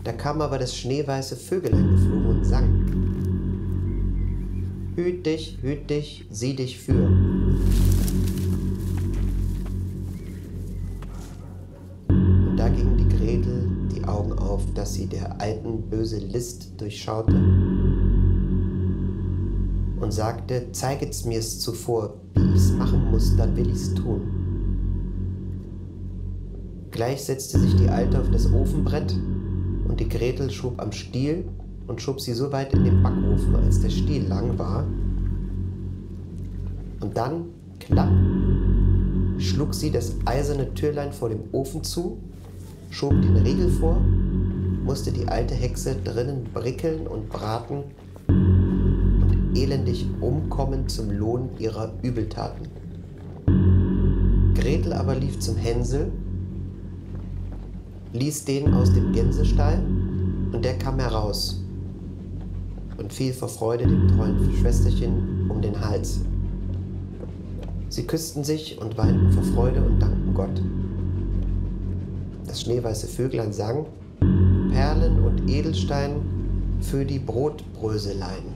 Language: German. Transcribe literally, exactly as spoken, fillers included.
Da kam aber das schneeweiße Vögelein geflogen und sang: Hüt dich, hüt dich, sieh dich für. Und da ging die Gretel die Augen auf, dass sie der alten böse List durchschaute und sagte: Zeiget's mir's zuvor, wie ich's machen muss, dann will ich's tun. Gleich setzte sich die Alte auf das Ofenbrett und die Gretel schob am Stiel und schob sie so weit in den Backofen, als der Stiel lang war. Und dann, klapp, schlug sie das eiserne Türlein vor dem Ofen zu, schob den Riegel vor, musste die alte Hexe drinnen brickeln und braten und elendig umkommen zum Lohn ihrer Übeltaten. Gretel aber lief zum Hänsel, ließ den aus dem Gänsestall, und der kam heraus und fiel vor Freude dem treuen Schwesterchen um den Hals. Sie küssten sich und weinten vor Freude und dankten Gott. Das schneeweiße Vöglein sang: Perlen und Edelstein für die Brotbröselein.